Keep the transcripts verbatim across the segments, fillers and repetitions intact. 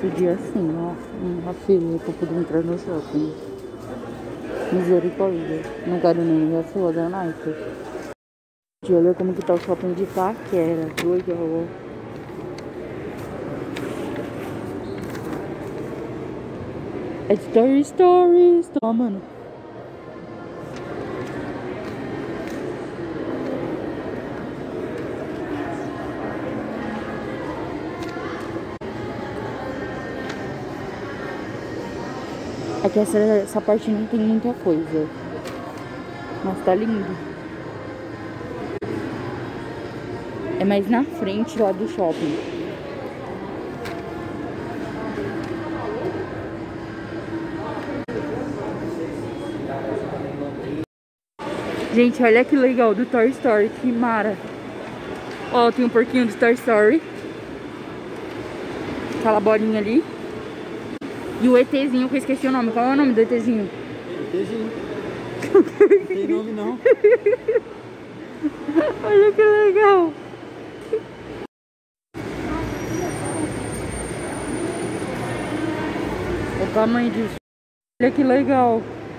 esse dia assim, ó. Uma fila pra poder entrar no shopping. Misericórdia. Não quero nem ir a fila da Nike. Gente, olha como que tá o shopping de Itaquera. Que legal, ó. É de Toy Story. Ó, mano. É que essa, essa parte não tem muita coisa. Mas tá lindo. É mais na frente lá do shopping. Gente, olha que legal do Toy Story. Que mara. Ó, tem um porquinho do Toy Story. Aquela bolinha ali. E o ETzinho, que eu esqueci o nome. Qual é o nome do ETzinho? ETzinho. Não tem nome, não. Olha que legal. O tamanho disso. Olha que legal.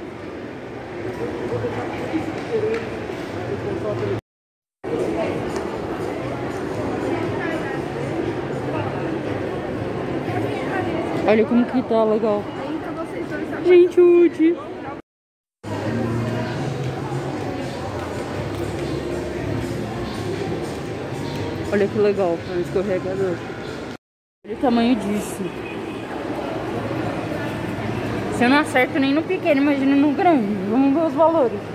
Olha como que tá legal. Gente, o Woody. Olha que legal, é um escorregador. Olha o tamanho disso. Se eu não acerto nem no pequeno, imagina no grande. Vamos ver os valores.